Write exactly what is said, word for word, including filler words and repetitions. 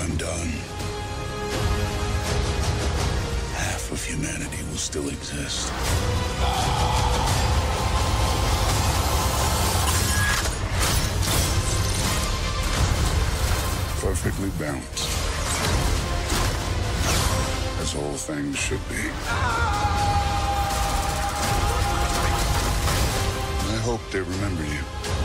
I'm done, half of humanity will still exist. Perfectly balanced, as all things should be. I hope they remember you.